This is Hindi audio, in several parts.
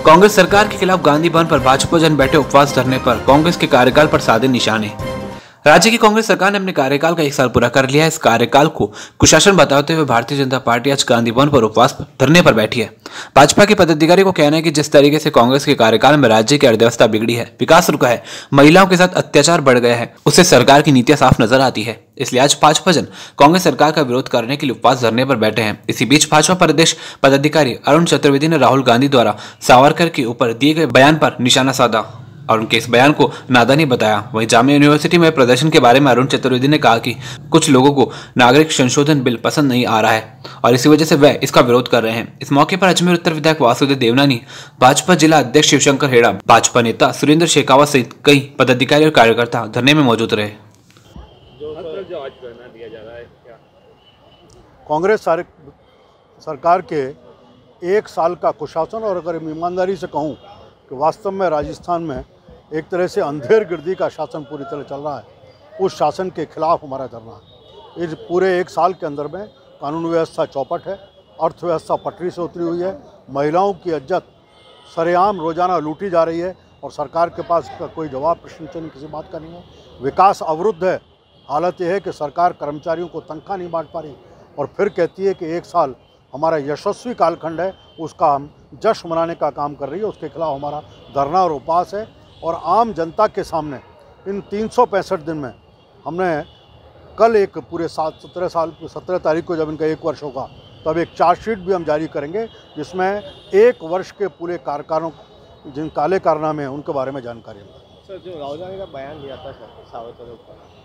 कांग्रेस सरकार के खिलाफ गांधी भवन पर भाजपा जन बैठे उपवास धरने पर कांग्रेस के कार्यकाल पर साधे निशाने। राज्य की कांग्रेस सरकार ने अपने कार्यकाल का 1 साल पूरा कर लिया है। इस कार्यकाल को कुशासन बताते हुए भारतीय जनता पार्टी आज गांधी भवन पर उपवास धरने पर बैठी है। भाजपा के पदाधिकारी को कहना है कि जिस तरीके से कांग्रेस के कार्यकाल में राज्य की अर्थव्यवस्था बिगड़ी है, विकास रुका है, महिलाओं के साथ अत्याचार बढ़ गया है, उससे सरकार की नीतियां साफ नजर आती है। इसलिए आज भाजपा जन कांग्रेस सरकार का विरोध करने के लिए उपवास धरने पर बैठे हैं। इसी बीच भाजपा प्रदेश पदाधिकारी अरुण चतुर्वेदी ने राहुल गांधी द्वारा सावरकर के ऊपर दिए गए बयान पर निशाना साधा और उनके इस बयान को नादानी बताया। वहीं जामिया यूनिवर्सिटी में प्रदर्शन के बारे में अरुण चतुर्वेदी ने कहा कि कुछ लोगों को नागरिक संशोधन बिल पसंद नहीं आ रहा है और इसी वजह से वह इसका विरोध कर रहे हैं। इस मौके पर अजमेर उत्तर विधायक वासुदेव देवनानी, भाजपा जिला अध्यक्ष शिवशंकर हेड़ा, भाजपा नेता सुरेंद्र शेखावत सहित कई पदाधिकारी और कार्यकर्ता धरने में मौजूद रहे। कांग्रेस सरकार के 1 साल का कुशासन, और अगर ईमानदारी से कहूँ कि वास्तव में राजस्थान में एक तरह से अंधेर गिर्दी का शासन पूरी तरह चल रहा है, उस शासन के खिलाफ हमारा धरना है। इस पूरे 1 साल के अंदर में कानून व्यवस्था चौपट है, अर्थव्यवस्था पटरी से उतरी हुई है, महिलाओं की इज्जत सरेआम रोजाना लूटी जा रही है और सरकार के पास कोई जवाब प्रश्न किसी बात का नहीं है। विकास अवरुद्ध है। हालत यह है कि सरकार कर्मचारियों को तनख्वाह नहीं बांट पा रही और फिर कहती है कि 1 साल हमारा यशस्वी कालखंड है, उसका हम जश्न मनाने का काम कर रही है। उसके खिलाफ हमारा धरना और उपवास है। और आम जनता के सामने इन 365 दिन में हमने कल एक पूरे 17 तारीख को जब इनका 1 वर्ष होगा तब एक चार्जशीट भी हम जारी करेंगे, जिसमें 1 वर्ष के पूरे कार्यकालों जिन काले कारनामे हैं उनके बारे में जानकारी है। सर, जो राहुल गांधी का बयान लिया था सर सावरकर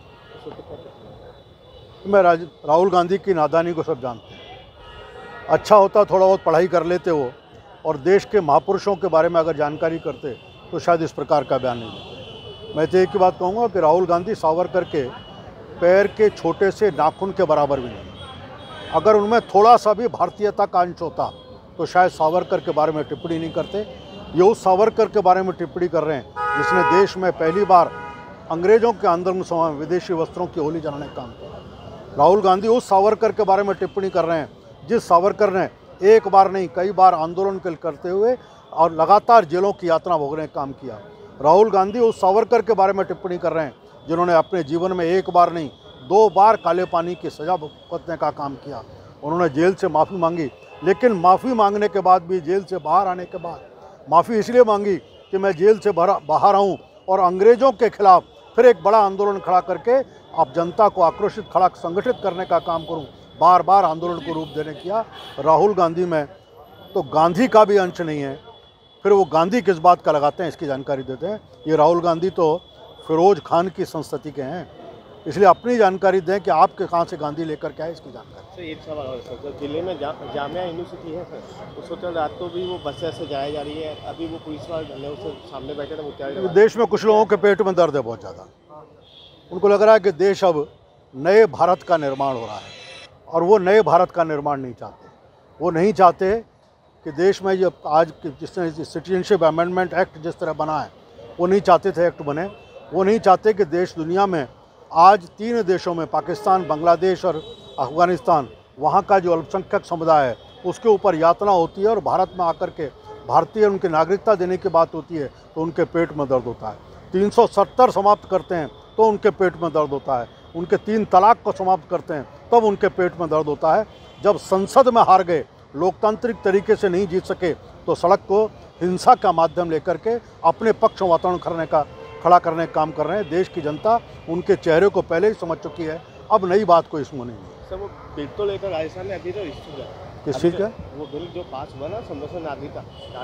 पर, मैं राहुल गांधी की नादानी को सब जानते हैं। अच्छा होता थोड़ा बहुत पढ़ाई कर लेते हो और देश के महापुरुषों के बारे में अगर जानकारी करते तो शायद इस प्रकार का बयान नहीं देते। मैं तो एक ही बात कहूँगा कि राहुल गांधी सावरकर के पैर के छोटे से नाखून के बराबर भी नहीं। अगर उनमें थोड़ा सा भी भारतीयता का अंश होता तो शायद सावरकर के बारे में टिप्पणी नहीं करते। ये उस सावरकर के बारे में टिप्पणी कर रहे हैं जिसने देश में पहली बार अंग्रेज़ों के आंदोलन समय विदेशी वस्त्रों की होली जलाने का काम किया। राहुल गांधी उस सावरकर के बारे में टिप्पणी कर रहे हैं जिस सावरकर ने एक बार नहीं कई बार आंदोलन करते हुए और लगातार जेलों की यातना भोगने का काम किया। राहुल गांधी उस सावरकर के बारे में टिप्पणी कर रहे हैं जिन्होंने अपने जीवन में 1 बार नहीं 2 बार काले पानी की सज़ा भुगतने का काम किया। उन्होंने जेल से माफ़ी मांगी, लेकिन माफ़ी मांगने के बाद भी जेल से बाहर आने के बाद माफ़ी इसलिए मांगी कि मैं जेल से बाहर आऊँ और अंग्रेज़ों के खिलाफ फिर एक बड़ा आंदोलन खड़ा करके अब जनता को आक्रोशित खड़ा संगठित करने का काम करूँ। बार बार आंदोलन को रूप देने किया। राहुल गांधी में तो गांधी का भी अंश नहीं है, फिर वो गांधी किस बात का लगाते हैं इसकी जानकारी देते हैं। ये राहुल गांधी तो फिरोज खान की संस्कृति के हैं, इसलिए अपनी जानकारी दें कि आपके कहाँ से गांधी लेकर क्या है इसकी जानकारी। सर, एक सवाल और सर, जिले में जामिया यूनिवर्सिटी है सर, उस होटल रात को भी वो बस से जाया जा रही है। अभी वो पुलिस वाले उससे सामने बैठे थे मुख्यालय। देश में कुछ लोगों के पेट में दर्द है बहुत ज़्यादा। उनको लग रहा है कि देश अब नए भारत का निर्माण हो रहा है और वो नए भारत का निर्माण नहीं चाहते। वो नहीं चाहते कि देश में जब आज जिस तरह सिटीजनशिप अमेंडमेंट एक्ट जिस तरह बना है वो नहीं चाहते थे एक्ट बने। वो नहीं चाहते कि देश दुनिया में आज 3 देशों में पाकिस्तान, बांग्लादेश और अफ़गानिस्तान, वहाँ का जो अल्पसंख्यक समुदाय है उसके ऊपर यातना होती है और भारत में आकर के भारतीय उनकी नागरिकता देने की बात होती है तो उनके पेट में दर्द होता है। 370 समाप्त करते हैं तो उनके पेट में दर्द होता है। उनके 3 तलाक को समाप्त करते हैं तब उनके पेट में दर्द होता है। जब संसद में हार गए, लोकतांत्रिक तरीके से नहीं जीत सके तो सड़क को हिंसा का माध्यम लेकर के अपने पक्ष वातावरण खड़ा करने का काम कर रहे हैं। देश की जनता उनके चेहरे को पहले ही समझ चुकी है, अब नई बात को इसमें नहीं है। सर, वो बिल तो लेकर राजस्थान में अभी तो किस चीज़ का वो बिल जो पास हुआ ना, संरक्षण नागरिकता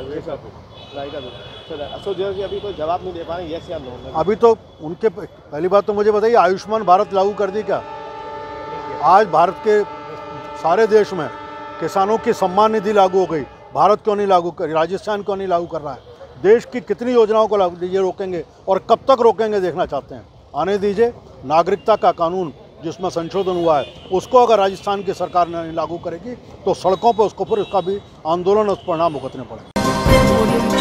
अशोक जी अभी कोई जवाब नहीं दे पा रहे। यस या नो? अभी तो उनके पहली बात तो मुझे बताइए, आयुष्मान भारत लागू कर दी क्या? आज भारत के सारे देश में किसानों की सम्मान निधि लागू हो गई, भारत क्यों नहीं लागू कर, राजस्थान क्यों नहीं लागू कर रहा है? देश की कितनी योजनाओं को लागू दीजिए, रोकेंगे और कब तक रोकेंगे देखना चाहते हैं। आने दीजिए। नागरिकता का कानून जिसमें संशोधन हुआ है उसको अगर राजस्थान की सरकार नहीं लागू करेगी तो सड़कों पर उसको फिर उसका भी आंदोलन और परिणाम भुगतने पड़ेंगे।